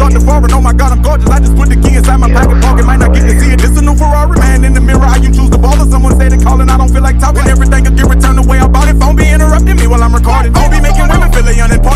start to foreign. Oh my God, I'm gorgeous. I just put the key inside my pocket pocket. Might not get to see it. This a new Ferrari, man. In the mirror, how you choose the ball, or someone say they calling. I don't feel like talking. Everything could get returned the way I bought it. Phone be interrupting me while I'm recording. Don't be making women feel unimportant.